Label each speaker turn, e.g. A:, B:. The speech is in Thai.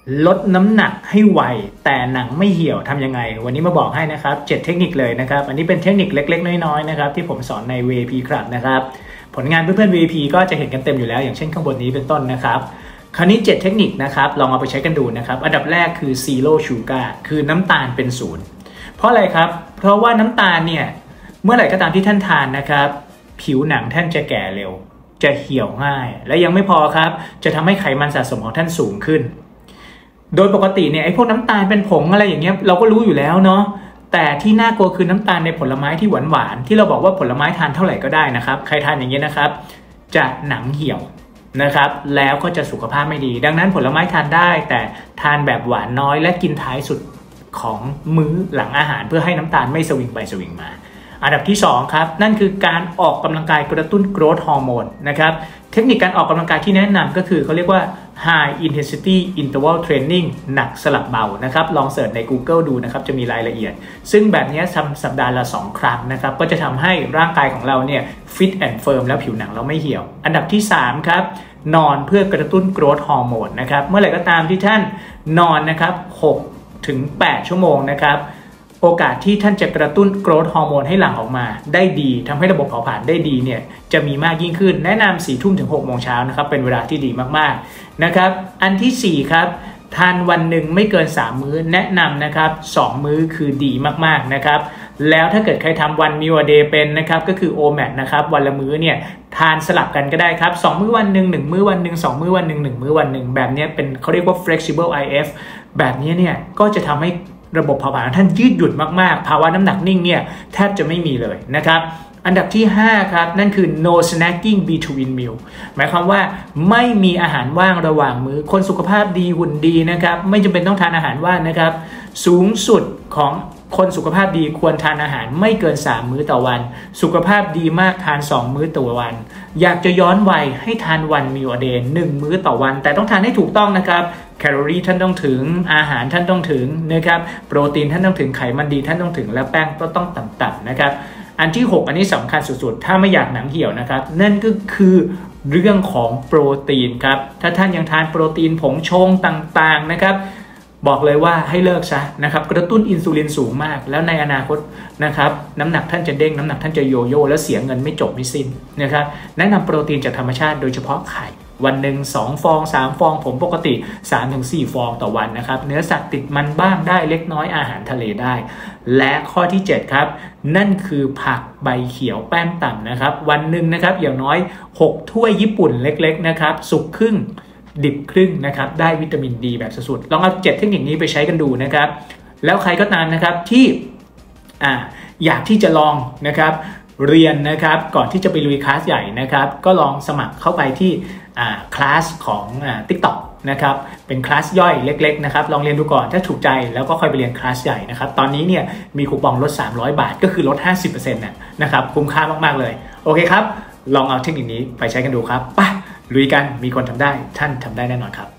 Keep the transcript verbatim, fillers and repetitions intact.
A: ลดน้ำหนักให้ไวแต่หนังไม่เหี่ยวทำยังไงวันนี้มาบอกให้นะครับเจ็ดเทคนิคเลยนะครับอันนี้เป็นเทคนิคเล็กๆน้อยๆนะครับที่ผมสอนใน วี ไอ พี ครับนะครับผลงานเพื่อนๆ วี ไอ พี ก็จะเห็นกันเต็มอยู่แล้วอย่างเช่นข้างบนนี้เป็นต้นนะครับคราวนี้เจ็ดเทคนิคนะครับลองเอาไปใช้กันดูนะครับอันดับแรกคือ zero sugar คือน้ำตาลเป็นศูนย์เพราะอะไรครับเพราะว่าน้ำตาลเนี่ยเมื่อไหร่ก็ตามที่ท่านทานนะครับผิวหนังท่านจะแก่เร็วจะเหี่ยวง่ายและยังไม่พอครับจะทำให้ไขมันสะสมของท่านสูงขึ้นโดยปกติเนี่ยไอ้พวกน้ำตาลเป็นผงอะไรอย่างเงี้ยเราก็รู้อยู่แล้วเนาะแต่ที่น่ากลัวคือน้ำตาลในผลไม้ที่หวานหวานที่เราบอกว่าผลไม้ทานเท่าไหร่ก็ได้นะครับใครทานอย่างเงี้ยนะครับจะหนังเหี่ยวนะครับแล้วก็จะสุขภาพไม่ดีดังนั้นผลไม้ทานได้แต่ทานแบบหวานน้อยและกินท้ายสุดของมื้อหลังอาหารเพื่อให้น้ำตาลไม่สวิงไปสวิงมาอันดับที่สองครับนั่นคือการออกกำลังกายกระตุ้น growth hormone นะครับเทคนิคการออกกำลังกายที่แนะนำก็คือเขาเรียกว่า high intensity interval training หนักสลับเบานะครับลองเสิร์ชใน Google ดูนะครับจะมีรายละเอียดซึ่งแบบนี้ทำสัปดาห์ละสองครั้งนะครับก็จะทำให้ร่างกายของเราเนี่ย fit and firm แล้วผิวหนังเราไม่เหี่ยวอันดับที่สามครับนอนเพื่อกระตุ้น growth hormone นะครับเมื่อไหร่ก็ตามที่ท่านนอนนะครับหกถึงแปดชั่วโมงนะครับโอกาสที่ท่านจะกระตุ้นโกรทฮอร์โมนให้หลั่งออกมาได้ดีทำให้ระบบเผาผลาญได้ดีเนี่ยจะมีมากยิ่งขึ้นแนะนำสี่ทุ่มถึงหกโมงเช้านะครับเป็นเวลาที่ดีมากๆนะครับอันที่สี่ครับทานวันหนึ่งไม่เกินสามมื้อแนะนำนะครับสองมื้อคือดีมากๆนะครับแล้วถ้าเกิดใครทำวันมิวเดย์เป็นนะครับก็คือ โอ แมท นะครับวันละมื้อเนี่ยทานสลับกันก็ได้ครับสองมื้อวันหนึ่งหนึ่งมื้อวันหนึ่งสองมื้อวันหนึ่งหนึ่งมื้อวันหนึ่งแบบนี้เป็นเขาเรียกว่า flexible ไอ เอฟ แบบนี้เนี่ยก็จะทำให้ระบบเผาผลาญท่านยืดหยุ่นมากๆภาวะน้ำหนักนิ่งเนี่ยแทบจะไม่มีเลยนะครับอันดับที่ห้าครับนั่นคือ no snacking between meal หมายความว่าไม่มีอาหารว่างระหว่างมื้อคนสุขภาพดีหุ่นดีนะครับไม่จำเป็นต้องทานอาหารว่างนะครับสูงสุดของคนสุขภาพดีควรทานอาหารไม่เกินสามมื้อต่อวันสุขภาพดีมากทานสองมื้อต่อวันอยากจะย้อนวัยให้ทานวันมิวเดย์หนึ่งมื้อต่อวันแต่ต้องทานให้ถูกต้องนะครับแคลอรี่ท่านต้องถึงอาหารท่านต้องถึงนะครับโปรตีนท่านต้องถึงไขมันดีท่านต้องถึงและแป้งก็ต้องต่ำๆนะครับอันที่หกอันนี้สำคัญสุดๆถ้าไม่อยากหนังเหี่ยวนะครับนั่นก็คือเรื่องของโปรตีนครับถ้าท่านยังทานโปรตีนผงชงต่างๆนะครับบอกเลยว่าให้เลิกซะนะครับกระตุ้นอินซูลินสูงมากแล้วในอนาคตนะครับน้ำหนักท่านจะเด้งน้ำหนักท่านจะโยโย่แล้วเสียเงินไม่จบไม่สิ้นนะครับแนะนำโปรตีนจากธรรมชาติโดยเฉพาะไข่วันหนึ่งสองฟองสามฟองผมปกติ สามถึงสี่ ฟองต่อวันนะครับเนื้อสัตว์ติดมันบ้างได้เล็กน้อยอาหารทะเลได้และข้อที่เจ็ดครับนั่นคือผักใบเขียวแป้งต่ำนะครับวันหนึ่งนะครับอย่างน้อยหกถ้วยญี่ปุ่นเล็กๆนะครับสุกครึ่งดิบครึ่งนะครับได้วิตามินดีแบบสุดๆลองเอาเจ็ดเทคนิคนี้ไปใช้กันดูนะครับแล้วใครก็ตามนะครับที่อ่าอยากที่จะลองนะครับเรียนนะครับก่อนที่จะไปลุยคลาสใหญ่นะครับก็ลองสมัครเข้าไปที่คลาสของ TikTok นะครับเป็นคลาสย่อยเล็กๆนะครับลองเรียนดูก่อนถ้าถูกใจแล้วก็ค่อยไปเรียนคลาสใหญ่นะครับตอนนี้เนี่ยมีคูปองลดสามร้อยบาทก็คือลด ห้าสิบเปอร์เซ็นต์ นะครับคุ้มค่ามากๆเลยโอเคครับลองเอาเทคนิคนี้ไปใช้กันดูครับไปลุยกันมีคนทำได้ท่านทำได้แน่นอนครับ